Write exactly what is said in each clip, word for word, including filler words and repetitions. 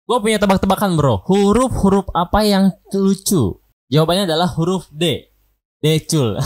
Gue punya tebak-tebakan bro. Huruf-huruf apa yang lucu? Jawabannya adalah huruf D. Decul.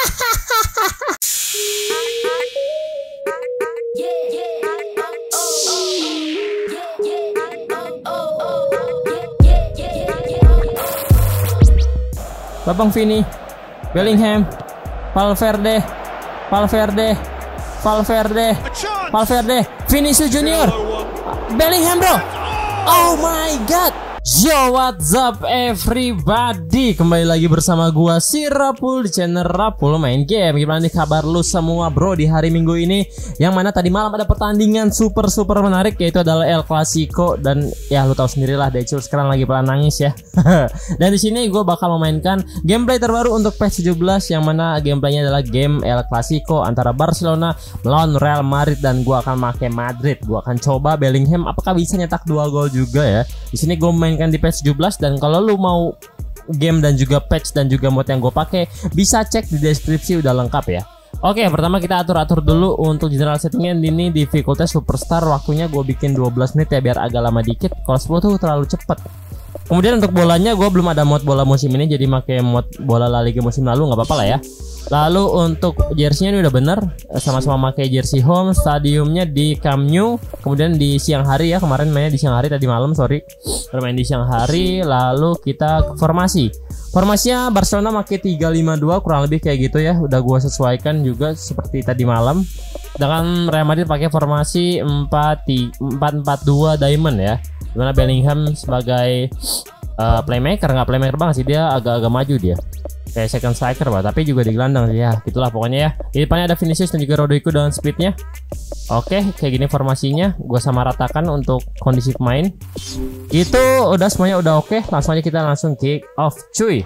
Babang Vini, Bellingham, Valverde, Valverde, Valverde, Valverde, Vinicius Junior, Bellingham bro. Oh my god. Yo, what's up everybody? Kembali lagi bersama gua si Rapul di channel Rapul main game. Gimana nih kabar lu semua bro di hari Minggu ini? Yang mana tadi malam ada pertandingan super super menarik, yaitu adalah El Clasico. Dan ya lu tahu sendirilah Decul sekarang lagi pelan nangis ya. Dan di sini gua bakal memainkan gameplay terbaru untuk PES tujuh belas, yang mana gameplaynya adalah game El Clasico antara Barcelona melawan Real Madrid. Dan gua akan pakai Madrid. Gua akan coba Bellingham apakah bisa nyetak dua gol juga ya. Di sini gua main kan di PES tujuh belas, dan kalau lu mau game dan juga patch dan juga mod yang gue pakai bisa cek di deskripsi, udah lengkap ya. Oke, pertama kita atur-atur dulu untuk general settingnya. Ini difficulty superstar, waktunya gue bikin dua belas menit ya biar agak lama dikit. Kalau sepuluh tuh terlalu cepet. Kemudian untuk bolanya gue belum ada mod bola musim ini, jadi pakai mod bola La Liga musim lalu nggak apa-apa lah ya. Lalu untuk jersey-nya ini udah bener, sama-sama pakai jersey home. Stadiumnya di Camp Nou. Kemudian di siang hari ya, kemarin mainnya di siang hari, tadi malam sorry bermain di siang hari. Lalu kita ke formasi. Formasinya Barcelona pakai tiga lima dua kurang lebih kayak gitu ya. Udah gua sesuaikan juga seperti tadi malam. Sedangkan Real Madrid pakai formasi empat empat dua Diamond ya. Dimana Bellingham sebagai uh, playmaker, nggak playmaker banget sih, dia agak-agak maju dia. Kayak second striker bah, tapi juga di gelandang sih ya. Gitulah pokoknya ya. Di depannya ada Vinicius dan juga Rodrigo dengan speednya. Oke, kayak gini formasinya. Gua sama ratakan untuk kondisi pemain. Itu udah semuanya udah oke. Langsung aja kita langsung kick off cuy.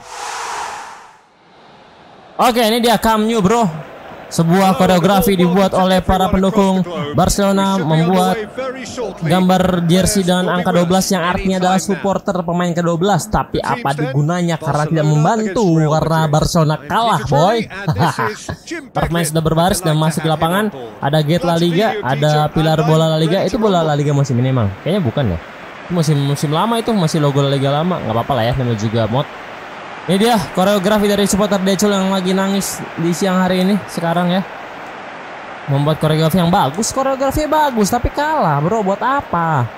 Oke, ini dia Camp Nou bro. Sebuah koreografi dibuat oleh para pendukung Barcelona, membuat gambar jersey dengan angka dua belas yang artinya adalah supporter pemain ke dua belas. Tapi apa digunanya karena tidak membantu karena Barcelona kalah boy. Pemain sudah berbaris dan masuk ke lapangan. Ada gate La Liga, ada pilar bola La Liga. Itu bola La Liga musim ini emang? Kayaknya bukan ya. Musim musim lama itu, masih logo La Liga lama. Nggak apa-apa lah ya, namanya juga mod. Ini dia koreografi dari supporter Decul yang lagi nangis di siang hari ini sekarang ya. Membuat koreografi yang bagus, koreografinya bagus tapi kalah bro, buat apa?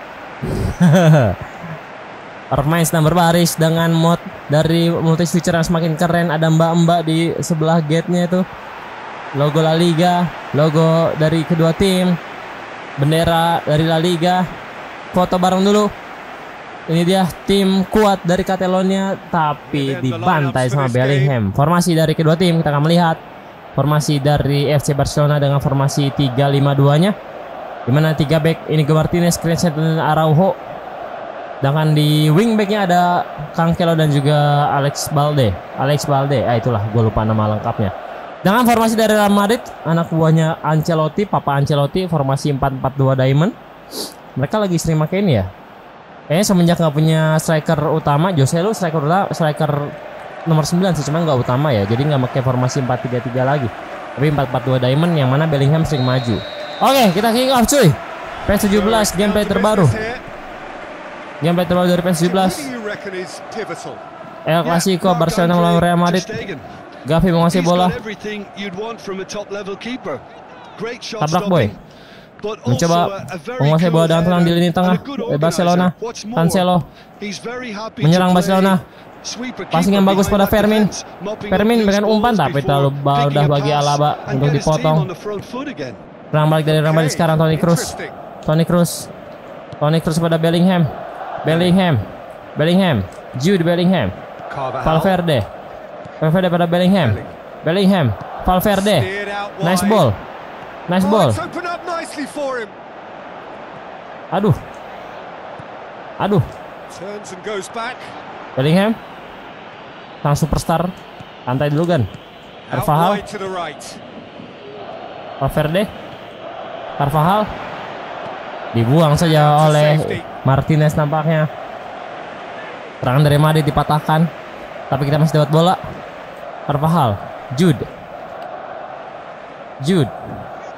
Pemain sedang berbaris dengan mod dari multi switcher yang semakin keren. Ada mbak-mbak di sebelah gate-nya itu. Logo La Liga, logo dari kedua tim, bendera dari La Liga. Foto bareng dulu. Ini dia tim kuat dari Catalonia tapi dibantai sama Bellingham. Formasi dari kedua tim kita akan melihat. Formasi dari F C Barcelona dengan formasi tiga lima dua nya. Dimana tiga back Inigo Martinez, Christian dan Araujo. Sedangkan di wing backnya ada Cancelo dan juga Alex Balde. Alex Balde, ah itulah gue lupa nama lengkapnya. Dengan formasi dari Real Madrid, anak buahnya Ancelotti, Papa Ancelotti, formasi empat empat dua Diamond. Mereka lagi sering pakai ini ya. Kayaknya semenjak nggak punya striker utama, Jose Lu striker striker nomor sembilan sih, cuma nggak utama ya. Jadi nggak pakai formasi empat tiga tiga lagi. Tapi empat empat dua Diamond yang mana Bellingham sering maju. Oke, kita kick off cuy. PES tujuh belas gameplay terbaru. Gameplay terbaru dari PES tujuh belas. El Clasico Barcelona melawan Real Madrid. Gavi menguasai bola. Tabrak boy. Mencoba menguasai bola dengan tenang di lini tengah Barcelona. Cancelo menyerang Barcelona. Passing yang bagus pada Fermin. Fermin dengan umpan tapi terlalu mudah bagi Alaba untuk dipotong. Serang balik dari Real Madrid sekarang Toni Kroos. Toni Kroos. Toni Kroos pada Bellingham. Bellingham. Bellingham. Jude Bellingham. Valverde. Valverde pada Bellingham. Bellingham. Valverde. Nice ball. Nice ball. Aduh. Aduh. Bellingham. Sang superstar. Santai dulu kan. Carvajal. Valverde. Carvajal. Dibuang saja oleh Martinez nampaknya. Serangan dari Madrid dipatahkan. Tapi kita masih dapat bola. Carvajal. Jude. Jude.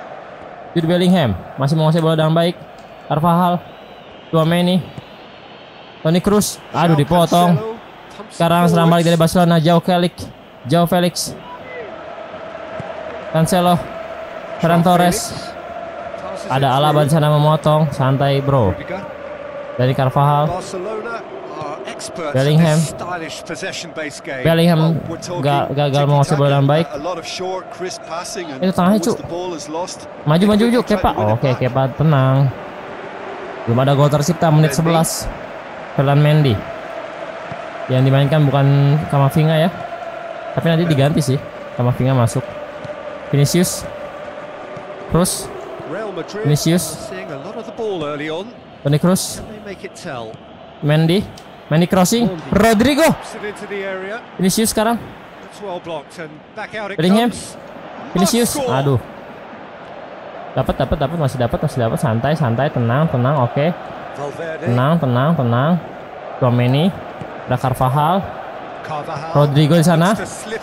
Jude Bellingham masih menguasai bola dengan baik. Carvajal, Tchouaméni, Toni Kroos. Aduh, dipotong. Sekarang serang balik dari Barcelona. Joao Felix. Joao Felix. Cancelo. Ferran Torres. Ada Alaba di sana memotong. Santai bro. Dari Carvajal. Bellingham. Bellingham ga gagal menguasai bola dengan baik. Itu tengahnya cu. Maju maju maju Kepa. Oh, oke okay, Kepa tenang. Belum ada gol tercipta menit sebelas. Ferland Mendy. Yang dimainkan bukan Camavinga ya. Tapi nanti diganti sih. Camavinga masuk. Vinicius. Kroos. Vinicius. Toni Kroos. Mendy. Mendy crossing. Rodrigo. Vinicius sekarang. Bellingham. Vinicius. Aduh. Dapat dapat dapat masih dapat masih dapat santai santai tenang tenang oke. Okay. Tenang tenang tenang. Tchouaméni. Ada Carvajal. Rodrigo di sana.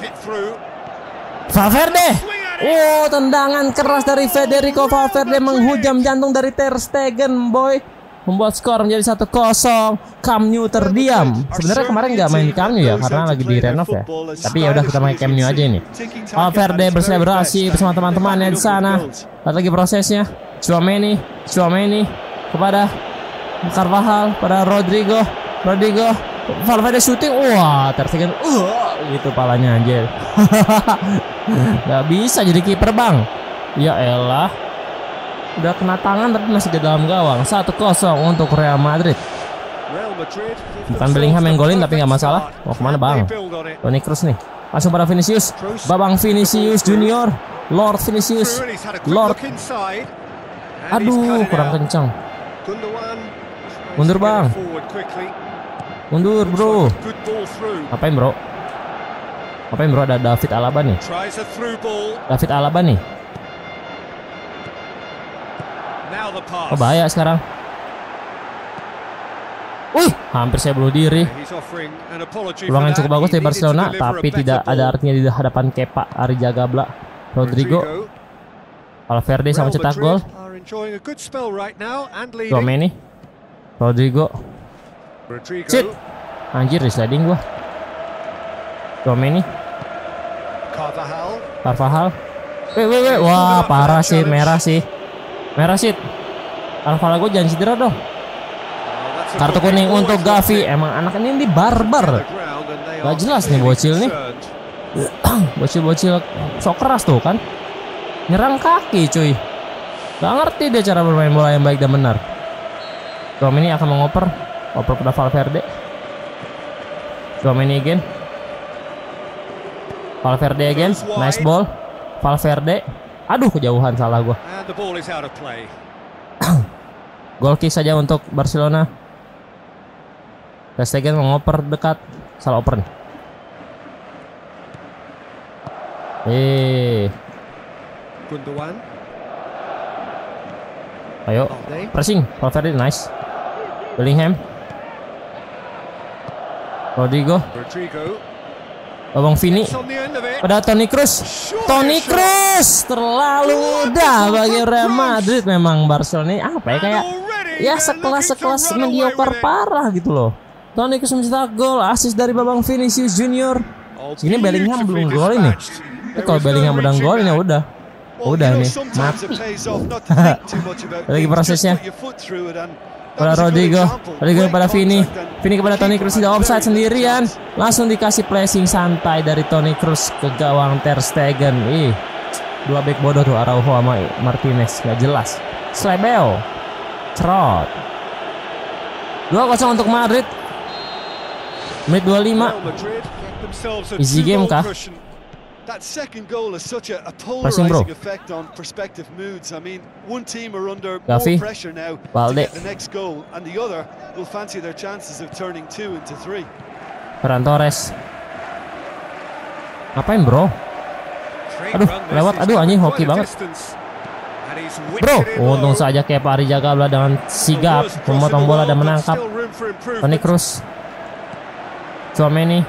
Valverde. Oh, tendangan keras dari Federico Valverde menghujam jantung dari Ter Stegen boy. Membuat skor menjadi satu kosong. Camp Nou terdiam. Sebenarnya kemarin nggak main di Camp Nou ya karena lagi di renov ya. Tapi ya udah kita main Camp Nou aja ini. Valverde berselebrasi bersama teman-temannya di sana. Lihat lagi prosesnya. Tchouaméni, Tchouaméni kepada Carvajal, pada Rodrigo, Rodrigo, Valverde shooting. Wah, Ter Stegen. Uh, gitu palanya anjir. Nggak bisa jadi kiper bang. Ya elah. Udah kena tangan tapi masih di dalam gawang. Satu kosong untuk Real Madrid. Bukan Bellingham yang golin tapi nggak masalah. Mau kemana bang? Toni Kroos nih. Langsung pada Vinicius. Babang Vinicius Junior. Lord Vinicius. Lord. Aduh kurang kencang. Mundur bang. Mundur bro. Apain bro? Apain bro? Ada David Alaba nih. David Alaba nih. Oh bahaya sekarang. Wih, hampir saya bunuh diri. Peluang yang cukup bagus dari Barcelona, tapi tidak ada artinya di hadapan Kepa Arrizabalaga. Rodrigo, Valverde sama cetak gol. Tchouaméni, Rodrigo. Shit, anjir di sliding gua. Tchouaméni, Carvajal. Weh, weh, weh, wah parah sih, merah sih. Merah sih. Carvajal gue jangan cedera dong. Kartu kuning untuk Gavi. Emang anak ini, ini barbar. Gak jelas nih bocil nih. Bocil-bocil sok keras tuh kan. Nyerang kaki cuy. Gak ngerti dia cara bermain bola yang baik dan benar. Tchouaméni akan mengoper. Oper pada Valverde. Tchouaméni again. Valverde again. Nice ball. Valverde. Aduh kejauhan salah gua. Goal kick saja untuk Barcelona. Ter Stegen mengoper dekat. Salah oper nih. Eh. Ayo, pressing. Valverde nice. Bellingham. Rodrigo. Babang Vini. Pada Toni Kroos. Toni Kroos terlalu mudah bagi Real Madrid. Memang Barcelona ini apa ya, kayak ya sekelas-sekelas mediocre parah gitu loh. Toni Kroos mencetak gol, assist dari Babang Vinicius Junior. Ini Bellingham belum gol ini. Eh, kalau Bellingham udah gol ini udah. Udah nih, mati. Lagi prosesnya. Pada Rodrigo, Rodrigo pada Vini, Vini kepada Toni Kroos, tidak offside sendirian. Langsung dikasih pressing santai dari Toni Kroos ke gawang Ter Stegen. Ih, dua back bodoh tuh, Araujo sama Martinez, nggak jelas. Slebel, cerot. dua kosong untuk Madrid. Menit dua puluh lima. Easy game kah? That second goal is such a, a Passing, polarizing effect on prospective moods. I mean, one team are under Gavi, more pressure now Balde. to get the next goal, and the other will fancy their chances of turning two into three. Ferran Torres. Ngapain bro? Aduh, lewat. Aduh, anjing hoki banget. Bro, untung saja Kepa Arrizabalaga dengan sigap memotong bola dan menangkap. Toni Kroos. Tchouaméni.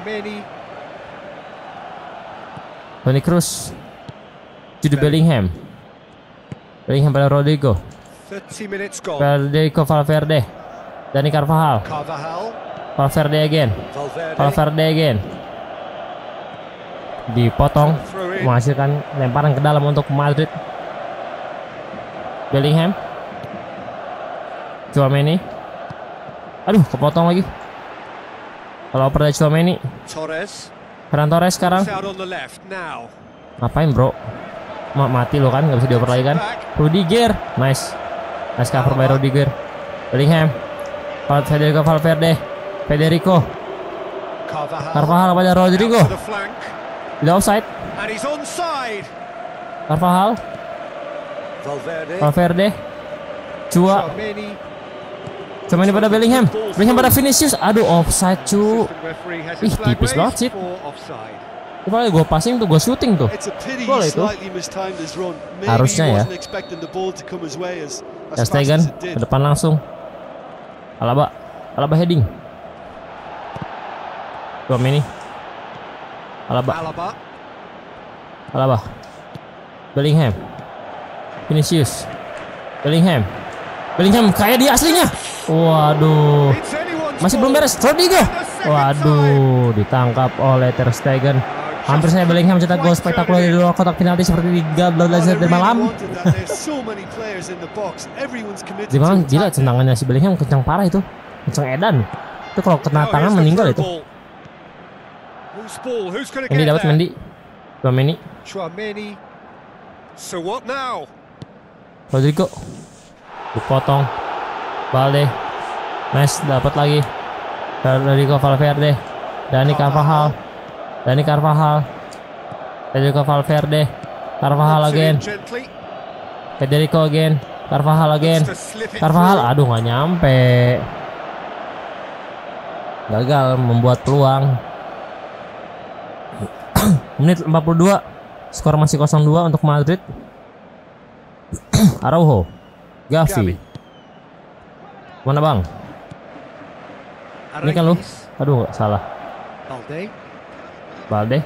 Toni Kroos. Jude Bellingham. Bellingham pada Rodrigo. Federico Valverde. Dani Carvajal. Carvajal. Valverde again. Valverde. Valverde again. Dipotong, menghasilkan lemparan ke dalam untuk Madrid. Bellingham. Tchouaméni. Aduh, kepotong lagi. Kalau oper dari Tchouaméni. Torres. Ferran Torres sekarang. Out on the left now. Ngapain bro? Ma mati lo kan, nggak bisa dioper lagi kan? Rudiger, nice, nice cover by Rudiger. Bellingham. Federico Valverde. Federico. Carvajal pada Rodrigo. Tidak offside. And he's onside. Carvajal. Valverde. Valverde. Cua. Cuma ini pada Bellingham. Bellingham pada Vinicius. Aduh, offside cu. Ih, tipis banget sih. Itu paling gue passing tuh, gue shooting tuh. Gol itu. Harusnya ya. Ter Stegen ke depan langsung. Alaba. Alaba heading. Tchouaméni. Alaba. Alaba. Bellingham. Vinicius. Bellingham. Bellingham kayak dia aslinya. Waduh. Masih belum beres. Rodrigo. Waduh, ditangkap oleh Ter Stegen. Hampir saya Bellingham cetak gol spektakuler di luar kotak penalti seperti tiga belas dari malam. Di malam gila, tendangannya si Bellingham kencang parah itu. Kencang edan. Itu kalau kena tangan meninggal itu. Mendy dapat Mendy. Tchouaméni. So what now? Rodrigo. Dipotong. Balde. Nice, dapat lagi. Rodrigo Valverde. Dani Carvajal. Dani Carvajal. Federico Valverde. Carvajal again. Federico again. Carvajal again. Carvajal, aduh nggak nyampe. Gagal membuat peluang. Menit empat puluh dua. Skor masih nol dua untuk Madrid. Araujo. Gavi. Mana bang? Ini kan lu. Aduh, salah. Balde. Balde.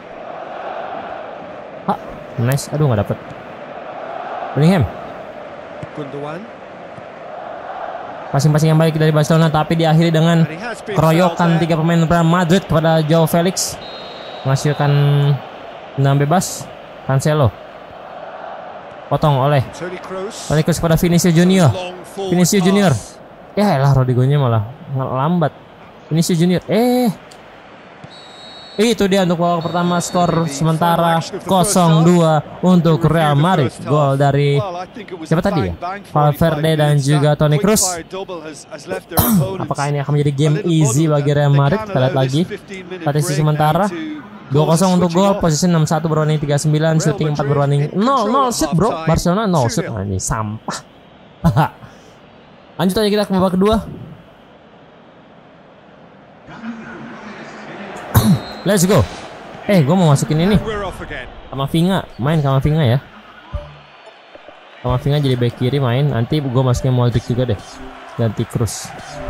Hah, nice. Aduh, nggak dapet. Bellingham. Gundogan. Passing-passing yang baik dari Barcelona, tapi diakhiri dengan keroyokan tiga pemain Real Madrid kepada Joao Felix, menghasilkan tendangan bebas. Cancelo. Potong oleh Toni Kroos kepada Vinicius Junior. Vinicius Junior. Ya elah, Rodrigo-nya malah lambat. Vinicius Junior. Eh. Itu dia untuk babak pertama, skor sementara nol dua untuk Real Madrid. Gol dari siapa tadi ya? Valverde dan juga Toni Kroos. Apakah ini akan menjadi game easy bagi Real Madrid? Kita lihat lagi. Statistik sementara dua kosong untuk gol, posisi enam puluh satu berbanding tiga puluh sembilan, shooting empat berbanding nol. nol shoot bro, Barcelona nol shoot. Nah, ini sampah. Lanjut aja kita ke babak kedua. Let's go. Eh, gue mau masukin ini Camavinga, main Camavinga ya. Camavinga jadi back kiri main. Nanti gue masukin Modric juga deh, ganti Kroos.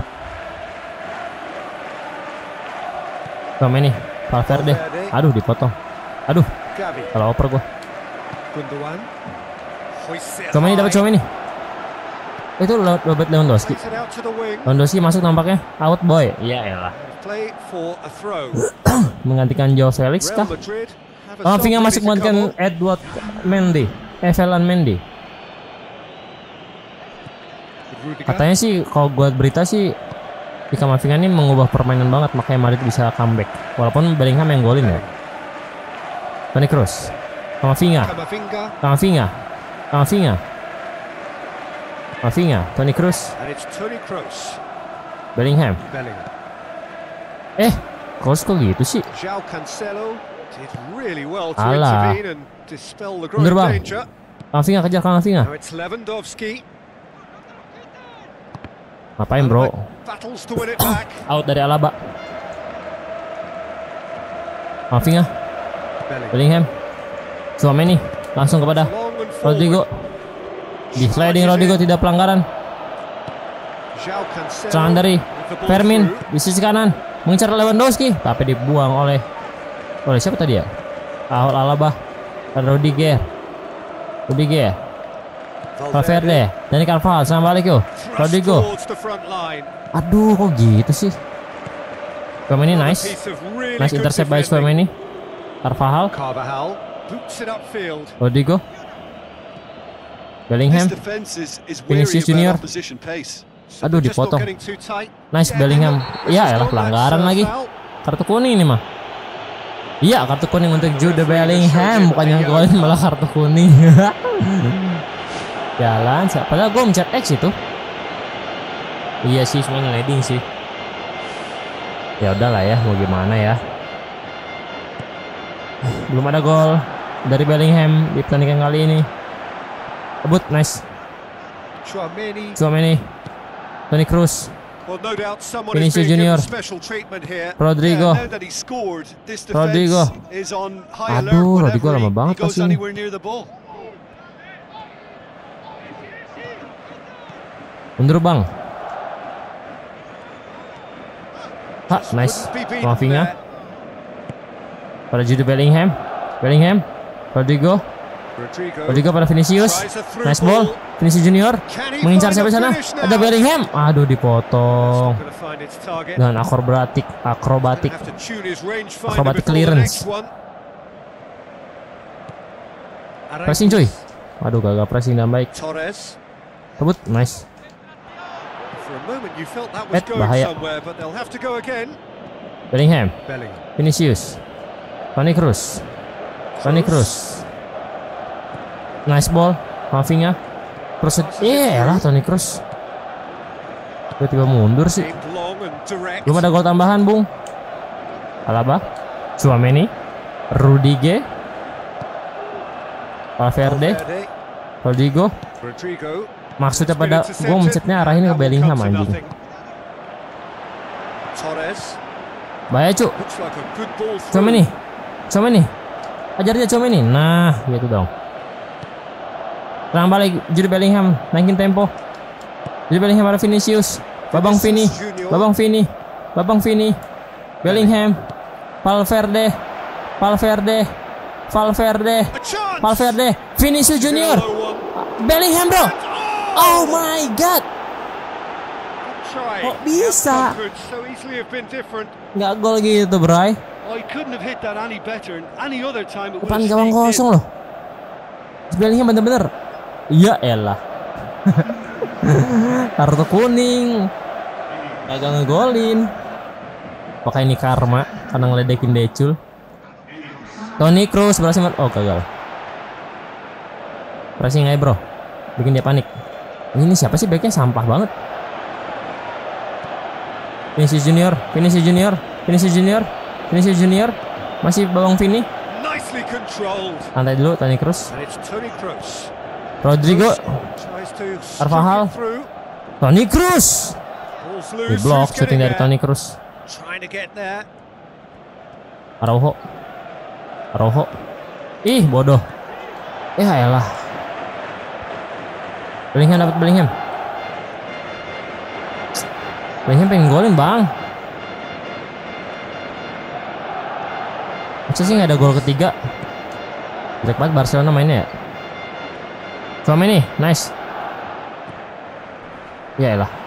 Sama ini Valverde. Aduh, dipotong. Aduh, kalau oper gue. Cuma ini dapat cuma ini. Itu Robert Lewandowski. Lewandowski masuk nampaknya. Out boy. Iya elah. Menggantikan Joao Felix kah? Camavinga masuk menggantikan Edward Mendy. Evelan Mendy. Katanya sih kalau gue berita sih di Camavinga ini mengubah permainan banget, makanya Madrid bisa comeback. Walaupun Bellingham yang golin ya. Toni Kroos. Camavinga. Camavinga. Camavinga. Camavinga. Toni Kroos. Bellingham. Eh, Kroos kok gitu sih? Alah. Bener bang. Camavinga kejar Camavinga. Ngapain bro? Out dari Alaba. Camavinga. Bellingham. Tchouaméni langsung kepada Rodrigo. Di sliding Rodrigo, tidak pelanggaran. Serangan dari Fermin di sisi kanan mengincar Lewandowski, tapi dibuang oleh oleh siapa tadi ya? Raul Alaba dan Rudiger. Rudiger. Valverde, Dani Carvajal sama balik yuk. Rodrigo. Aduh, kok gitu sih? Chouameni nice. Nice intercept by Chouameni. Carvajal. Rodrigo. Bellingham. Vinicius Junior. Aduh, dipotong. Nice Bellingham. Ya elah, pelanggaran lagi. Kartu kuning ini mah. Iya, kartu kuning untuk Jude Bellingham, bukannya golin malah kartu kuning. Jalan, padahal gue mencet X itu. Iya sih, cuma ngeleding sih. Ya udahlah ya, mau gimana ya. Belum ada gol dari Bellingham di pertandingan kali ini. Kebut, nice. Chouameni, Toni Kroos, Vinicius Junior, Rodrigo, Rodrigo. Aduh, Rodrigo lama banget pas ini. Mundur bang. Ha, nice. Mafinya pada Jude Bellingham. Bellingham, Rodrigo, Rodrigo pada Vinicius. Nice ball. Vinicius Junior mengincar siapa sana? Ada Bellingham. Aduh, dipotong dengan akrobatik, akrobatik, akrobatik clearance. Pressing cuy. Aduh, gagal pressing dan baik. Kebut, nice. Eh, bahaya. Bellingham, Vinicius, Toni Kroos, Toni Kroos. Nice ball, Mavinga. Kroos, eh lah Toni Kroos. Tiba-tiba mundur sih. Belum ada gol tambahan, Bung. Alaba, Chouameni, Rudiger, Valverde, Rodrigo. Maksudnya pada gue mencetnya arahin ke Bellingham anjing. Bahaya cuk. Chouameni, Chouameni, ajar dia Chouameni. Nah gitu dong. Serang balik Jude Bellingham, naikin tempo. Jude Bellingham ada Vinicius, Babang Vini, Babang Vini, Babang Vini, Bellingham, Valverde, Valverde, Valverde, Valverde, Vinicius Junior, Bellingham bro. Oh my god. Kok bisa? Nggak gol gitu, Bray. Depan gawang kosong loh. Bellingham bener-bener. Ya elah. Kartu kuning. Gagal ngegolin. Apakah ini karma karena ngeledekin Decul? Toni Kroos berhasil. Oh gagal. Pressing aja bro. Bikin dia panik. Ini siapa sih backnya, sampah banget. Vinicius Junior, Vinicius Junior, Vinicius Junior, Vinicius Junior. Masih Babang Vini. Santai dulu Toni Kroos. Rodrigo, Carvajal, Toni Kroos. Di blok shooting dari Toni Kroos. Araujo, Araujo. Ih bodoh. Ya elah. Bellingham dapat Bellingham. Bellingham pengen golin bang. Masa sih nggak ada gol ketiga? Jelek banget Barcelona mainnya ya. Chouameni, nice. Ya elah.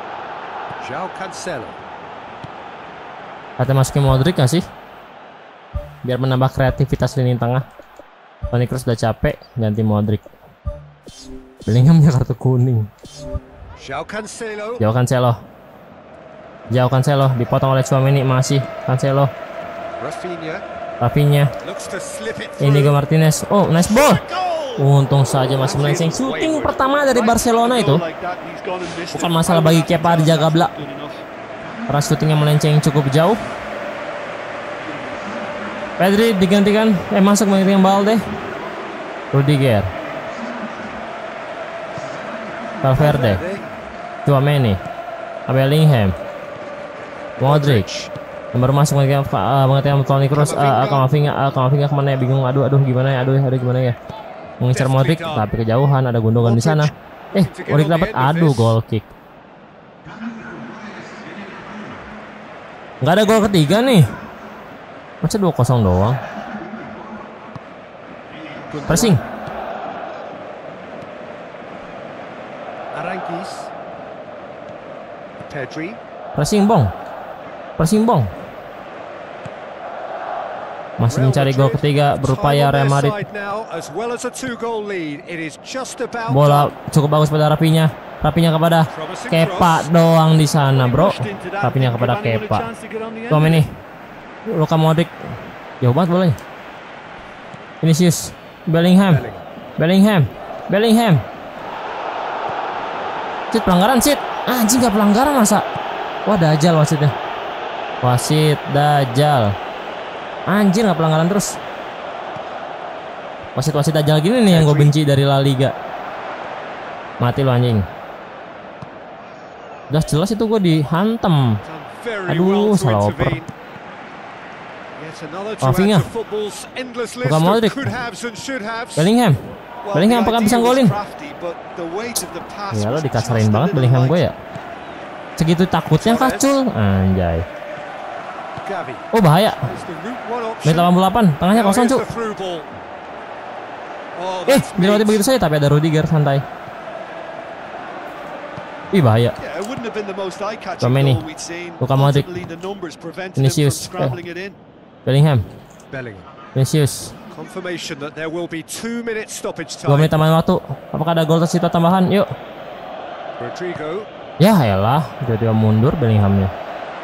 Kata masukin Modric nggak sih? Biar menambah kreativitas lini tengah. Toni Kroos udah capek, ganti Modric. Bellingham punya kartu kuning. Joao Cancelo. Joao Cancelo. Joao Cancelo dipotong oleh Chouameni, masih Cancelo. Rafinha. Inigo Martinez. Oh, nice ball. Untung saja masih melenceng. Shooting pertama dari Barcelona itu bukan masalah bagi Kepa Arrizabalaga. Karena shootingnya melenceng cukup jauh. Pedri digantikan, eh masuk menggantikan Balde. Rudiger, Valverde, Chouameni, Bellingham, Modric. Yang baru masuk menggantikan uh, menggantikan Toni Kroos. Uh, Kamavinga, uh, Kamavinga kemana ya? Bingung. Aduh, aduh, gimana ya? Aduh, aduh, gimana ya? Mengincar Modric, tapi kejauhan. Ada Gundogan di sana. Eh, Modric dapat. Aduh, goal kick. Nggak ada gol ketiga nih. Masa dua kosong doang. Pressing. Portuguese. Pedri. Pressing bong. Pressing bong. Masih mencari gol ketiga, berupaya Real Madrid. Bola cukup bagus pada Rapinya. Rapinya kepada Kepa doang di sana, bro. Rapinya kepada Kepa. Tom ini. Luka Modric. Jauh banget bolanya. Vinicius. Bellingham. Bellingham. Bellingham. Sit pelanggaran, sit. Anjing gak pelanggaran masa. Wah, dajal wasitnya. Wasit dajal. Anjir gak pelanggaran terus. Wasit-wasit dajal gini nih yang gue benci dari La Liga. Mati lu anjing. Udah jelas itu gue dihantam. Aduh, salah oper. Rafinha. Luka Modric. Bellingham. Bellingham apakah bisa golin? Ya lo dikasarin banget Bellingham gue ya. Segitu takutnya kacul. Anjay. Oh bahaya. Menit delapan puluh delapan. Tengahnya kosong cuk. Eh dilewati begitu saja tapi ada Rudiger santai. Ih bahaya. Romeni. Luka Modric. Vinicius. Eh. Bellingham. Vinicius. Dua menit tambahan waktu. Apakah ada gol tersisa tambahan? Yuk. Ya elah, jadi mundur Bellinghamnya.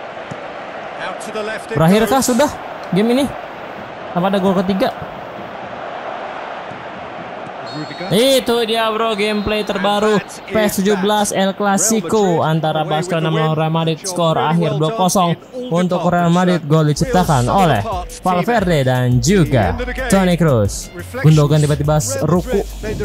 Berakhirkah sudah game ini? Apa ada gol ketiga? Itu dia bro, gameplay terbaru P E S tujuh belas El Clasico antara Barcelona melawan Real Madrid. Skor akhir dua kosong untuk Real Madrid. Gol diciptakan oleh Valverde dan juga Toni Kroos. Gundogan tiba-tiba ruku.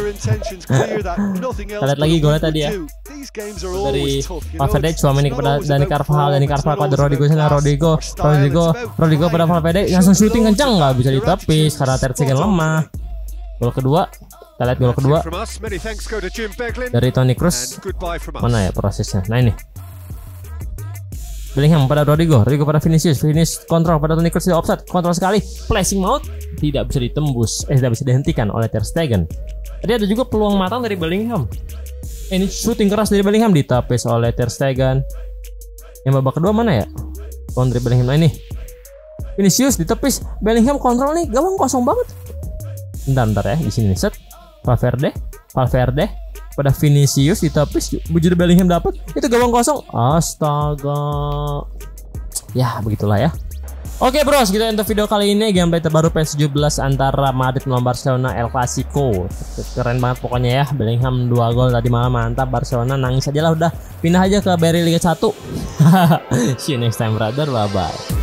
Kita lihat lagi golnya tadi ya. Dari Valverde cuma ini kepada Dani Carvajal, Dani Carvajal pada Rodrigo sana, Rodrigo, Rodrigo, Rodrigo pada Valverde langsung syuting kencang nggak bisa ditepis karena Ter Stegen lemah. Gol kedua, kita lihat gol kedua dari Toni Kroos. Mana ya prosesnya? Nah ini. Bellingham pada Rodrigo, Rodrigo pada Vinicius, Vinicius kontrol pada Toni Kroos, tidak offside, kontrol sekali, flashing mode tidak bisa ditembus, eh tidak bisa dihentikan oleh Ter Stegen. Tadi ada juga peluang matang dari Bellingham. Ini shooting keras dari Bellingham ditapis oleh Ter Stegen. Yang babak kedua mana ya? Kontrol dari Bellingham. Nah ini Vinicius ditepis, Bellingham kontrol nih, gawang kosong banget. Bentar, bentar ya, di sini set. Valverde, Valverde pada Vinicius ditepis, bujur Bellingham dapat, itu gawang kosong. Astaga. Ya, begitulah ya. Oke bros, gitu untuk video kali ini gameplay terbaru P E S tujuh belas antara Madrid melawan Barcelona El Clasico. Keren banget pokoknya ya. Bellingham dua gol tadi malam, mantap. Barcelona nangis aja lah udah. Pindah aja ke Beri Liga satu. See you next time brother, bye bye.